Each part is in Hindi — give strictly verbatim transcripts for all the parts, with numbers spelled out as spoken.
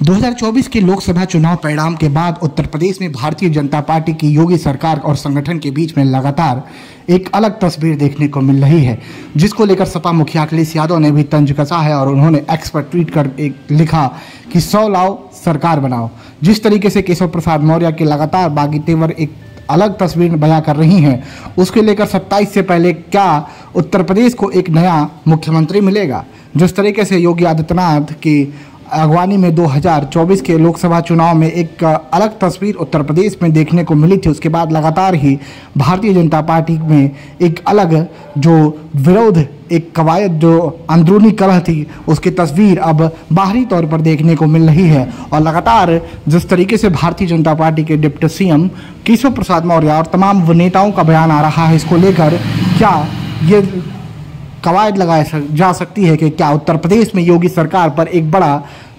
दो हज़ार चौबीस के लोकसभा चुनाव परिणाम के बाद उत्तर प्रदेश में भारतीय जनता पार्टी की योगी सरकार और संगठन के बीच में लगातार एक अलग तस्वीर देखने को मिल रही है, जिसको लेकर सपा मुखिया अखिलेश यादव ने भी तंज कसा है और उन्होंने एक्स पर ट्वीट कर एक लिखा कि सौ लाओ सरकार बनाओ। जिस तरीके से केशव प्रसाद मौर्य के लगातार बागी तेवर एक अलग तस्वीर बयां कर रही हैं, उसके लेकर सत्ताईस से पहले क्या उत्तर प्रदेश को एक नया मुख्यमंत्री मिलेगा। जिस तरीके से योगी आदित्यनाथ की अगवानी में दो हज़ार चौबीस के लोकसभा चुनाव में एक अलग तस्वीर उत्तर प्रदेश में देखने को मिली थी, उसके बाद लगातार ही भारतीय जनता पार्टी में एक अलग जो विरोध, एक कवायद, जो अंदरूनी कलह थी, उसकी तस्वीर अब बाहरी तौर पर देखने को मिल रही है। और लगातार जिस तरीके से भारतीय जनता पार्टी के डिप्टी सीएम केशव प्रसाद मौर्य और तमाम नेताओं का बयान आ रहा है, इसको लेकर क्या ये कवायद लगाया जा सकती है कि क्या उत्तर प्रदेश में योगी सरकार पर एक बड़ा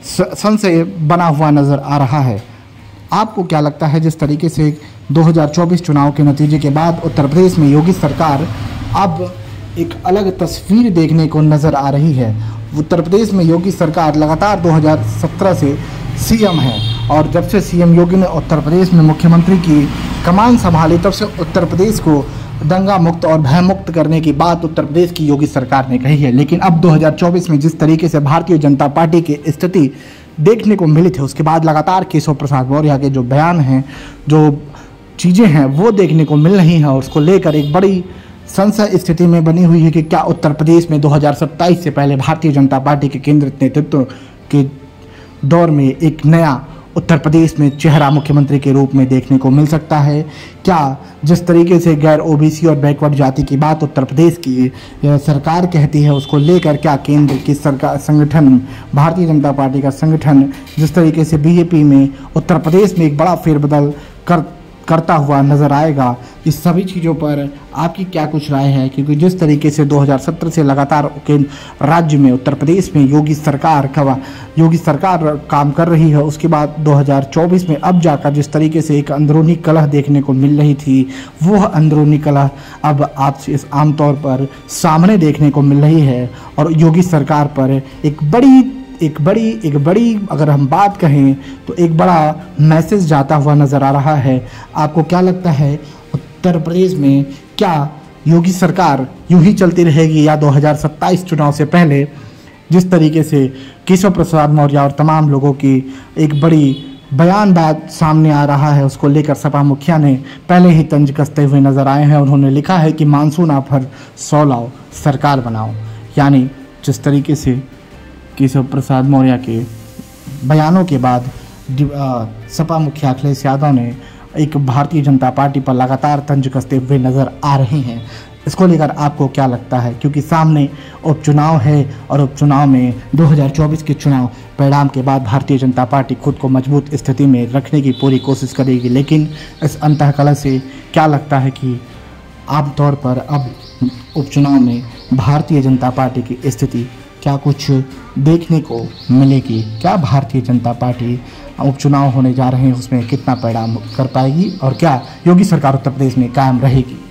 संशय बना हुआ नज़र आ रहा है। आपको क्या लगता है, जिस तरीके से दो हज़ार चौबीस चुनाव के नतीजे के बाद उत्तर प्रदेश में योगी सरकार अब एक अलग तस्वीर देखने को नज़र आ रही है। उत्तर प्रदेश में योगी सरकार लगातार दो हज़ार सत्रह से सीएम है और जब से सीएम योगी ने उत्तर प्रदेश में मुख्यमंत्री की कमान संभाली, तब से उत्तर प्रदेश को दंगा मुक्त और भय मुक्त करने की बात उत्तर प्रदेश की योगी सरकार ने कही है। लेकिन अब दो हज़ार चौबीस में जिस तरीके से भारतीय जनता पार्टी की स्थिति देखने को मिली थी, उसके बाद लगातार केशव प्रसाद मौर्य के जो बयान हैं, जो चीज़ें हैं, वो देखने को मिल रही हैं और उसको लेकर एक बड़ी संशय स्थिति में बनी हुई है कि क्या उत्तर प्रदेश में दो हज़ार सत्ताईस से पहले भारतीय जनता पार्टी के केंद्रित नेतृत्व के दौर में एक नया उत्तर प्रदेश में चेहरा मुख्यमंत्री के रूप में देखने को मिल सकता है। क्या जिस तरीके से गैर ओबीसी और बैकवर्ड जाति की बात उत्तर प्रदेश की सरकार कहती है, उसको लेकर क्या केंद्र की सरकार संगठन, भारतीय जनता पार्टी का संगठन जिस तरीके से बीजेपी में उत्तर प्रदेश में एक बड़ा फेरबदल कर करता हुआ नज़र आएगा, इस सभी चीज़ों पर आपकी क्या कुछ राय है। क्योंकि जिस तरीके से दो हज़ार सत्रह से लगातार राज्य में उत्तर प्रदेश में योगी सरकार का योगी सरकार काम कर रही है, उसके बाद दो हज़ार चौबीस में अब जाकर जिस तरीके से एक अंदरूनी कलह देखने को मिल रही थी, वह अंदरूनी कलह अब आपसे आमतौर पर सामने देखने को मिल रही है और योगी सरकार पर एक बड़ी एक बड़ी एक बड़ी अगर हम बात कहें तो एक बड़ा मैसेज जाता हुआ नज़र आ रहा है। आपको क्या लगता है, उत्तर प्रदेश में क्या योगी सरकार यूं ही चलती रहेगी या दो हज़ार सत्ताईस चुनाव से पहले जिस तरीके से केशव प्रसाद मौर्य और तमाम लोगों की एक बड़ी बयान बात सामने आ रहा है, उसको लेकर सपा मुखिया ने पहले ही तंज कसते हुए नज़र आए हैं। उन्होंने लिखा है कि मानसून आफर सौ लाओ सरकार बनाओ। यानी जिस तरीके से केशव प्रसाद मौर्य के बयानों के बाद सपा मुखिया अखिलेश यादव ने एक भारतीय जनता पार्टी पर लगातार तंज कसते हुए नज़र आ रहे हैं, इसको लेकर आपको क्या लगता है। क्योंकि सामने उपचुनाव है और उपचुनाव में दो हज़ार चौबीस के चुनाव परिणाम के बाद भारतीय जनता पार्टी खुद को मजबूत स्थिति में रखने की पूरी कोशिश करेगी। लेकिन इस अंतःकलह से क्या लगता है कि आमतौर पर अब उपचुनाव में भारतीय जनता पार्टी की स्थिति क्या कुछ देखने को मिलेगी। क्या भारतीय जनता पार्टी उपचुनाव होने जा रहे हैं उसमें कितना परिणाम कर पाएगी और क्या योगी सरकार उत्तर प्रदेश में कायम रहेगी।